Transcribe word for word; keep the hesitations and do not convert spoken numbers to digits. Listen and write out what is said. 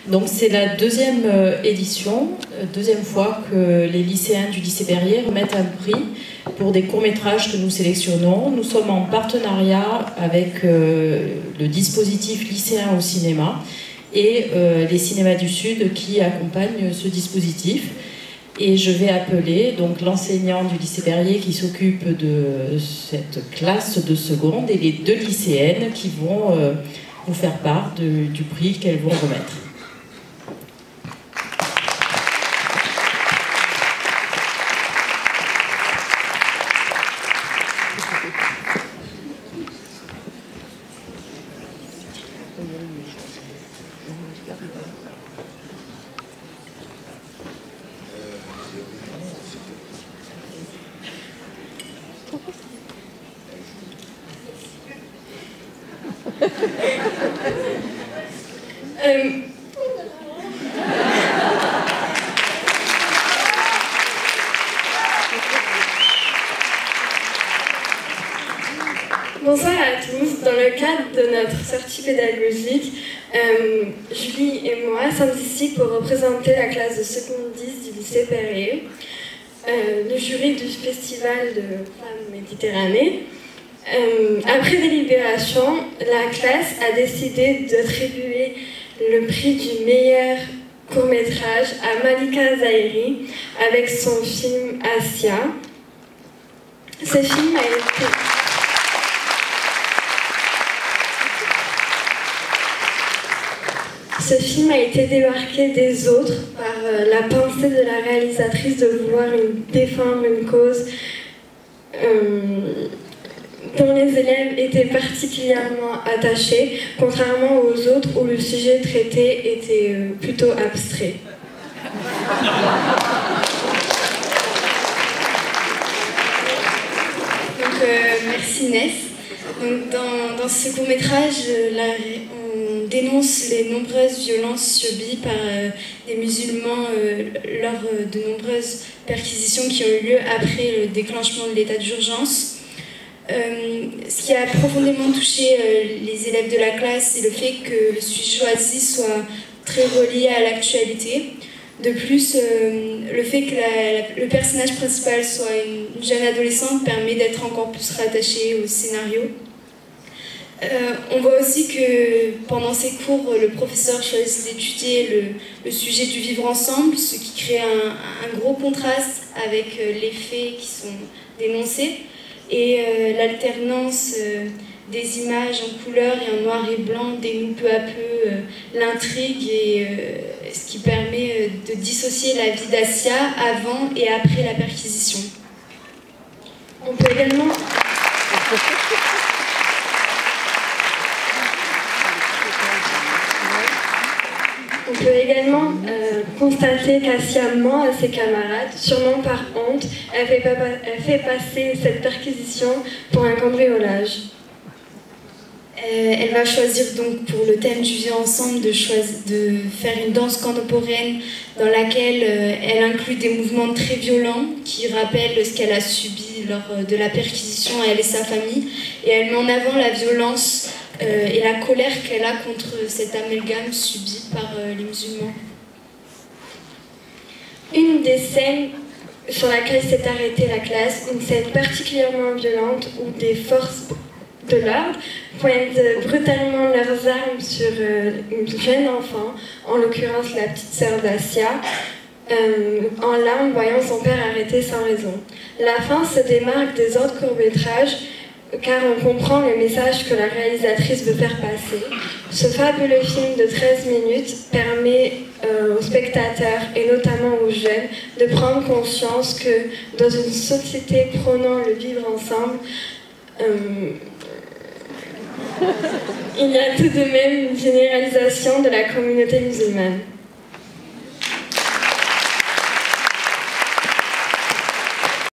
Donc c'est la deuxième édition, deuxième fois que les lycéens du lycée Berrier remettent un prix pour des courts-métrages que nous sélectionnons. Nous sommes en partenariat avec euh, le dispositif lycéen au cinéma et euh, les cinémas du Sud qui accompagnent ce dispositif. Et je vais appeler donc l'enseignant du lycée Berrier qui s'occupe de cette classe de seconde et les deux lycéennes qui vont euh, nous faire part de, du prix qu'elles vont remettre. euh... Bonsoir à tous. Dans le cadre de notre sortie pédagogique, euh, Julie et moi sommes ici pour représenter la classe de seconde dix du lycée Berrier, euh, le jury du festival de femmes Méditerranée. Euh, après délibération, la classe a décidé d'attribuer le prix du meilleur court-métrage à Malika Zahiri avec son film Asia. Ce film a été... Ce film a été démarqué des autres par euh, la pensée de la réalisatrice de vouloir une, défendre une cause euh, dont les élèves étaient particulièrement attachés, contrairement aux autres où le sujet traité était euh, plutôt abstrait. Donc, euh, merci Ness. Donc, dans, dans ce court-métrage, la, on dénonce les nombreuses violences subies par euh, des musulmans euh, lors euh, de nombreuses perquisitions qui ont eu lieu après le déclenchement de l'état d'urgence. Euh, ce qui a profondément touché euh, les élèves de la classe, c'est le fait que le sujet choisi soit très relié à l'actualité. De plus, euh, le fait que la, la, le personnage principal soit une jeune adolescente permet d'être encore plus rattaché au scénario. Euh, on voit aussi que pendant ces cours, le professeur choisit d'étudier le, le sujet du vivre ensemble, ce qui crée un, un gros contraste avec euh, les faits qui sont dénoncés. Et euh, l'alternance euh, des images en couleur et en noir et blanc dénoue peu à peu euh, l'intrigue et euh, ce qui permet euh, de dissocier la vie d'Asia avant et après la perquisition. On peut également... On peut également euh, constater qu'Asia ment à ses camarades, sûrement par honte. Elle fait, pas, elle fait passer cette perquisition pour un cambriolage. Euh, elle va choisir donc pour le thème du vivre ensemble de, de faire une danse contemporaine dans laquelle euh, elle inclut des mouvements très violents qui rappellent ce qu'elle a subi lors de la perquisition, elle et sa famille. Et elle met en avant la violence Euh, et la colère qu'elle a contre cet amalgame subi par euh, les musulmans. Une des scènes sur laquelle s'est arrêtée la classe, une scène particulièrement violente où des forces de l'ordre pointent brutalement leurs armes sur euh, une jeune enfant, en l'occurrence la petite sœur d'Asia, euh, en larmes voyant son père arrêté sans raison. La fin se démarque des autres courts-métrages car on comprend le message que la réalisatrice veut faire passer. Ce fabuleux film de treize minutes permet euh, aux spectateurs, et notamment aux jeunes, de prendre conscience que dans une société prônant le vivre ensemble, euh, il y a tout de même une généralisation de la communauté musulmane.